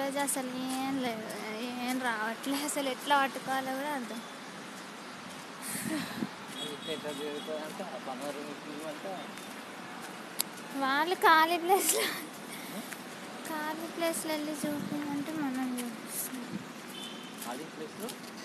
ఈరోజు అసలు ఏం లేదు, ఏం రావట్లే. అసలు ఎట్లా పట్టుకోవాలో కూడా అర్థం. వాళ్ళు ఖాళీ ప్లేస్లో వెళ్ళి చూపించమంటే మనం చూపిస్తాం. ఖాళీ ప్లేస్లో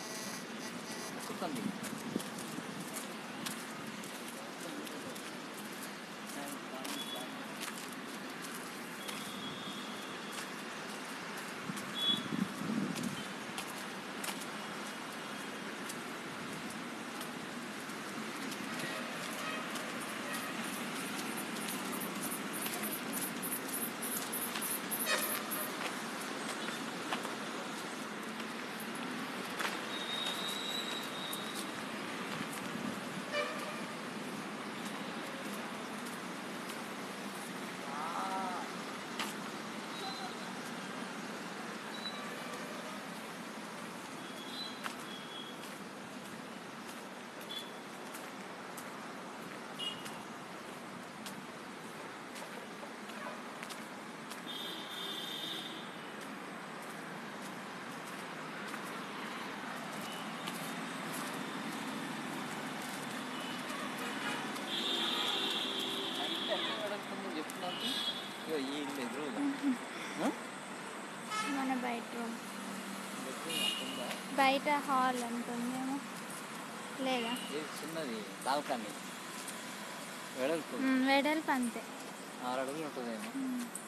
మన బయట హాల్ అంటుందేమో లేదా చిన్నది బాల్కనీ వెడల్పు అంతే 6 అడుగులు ఉంటుందేమో.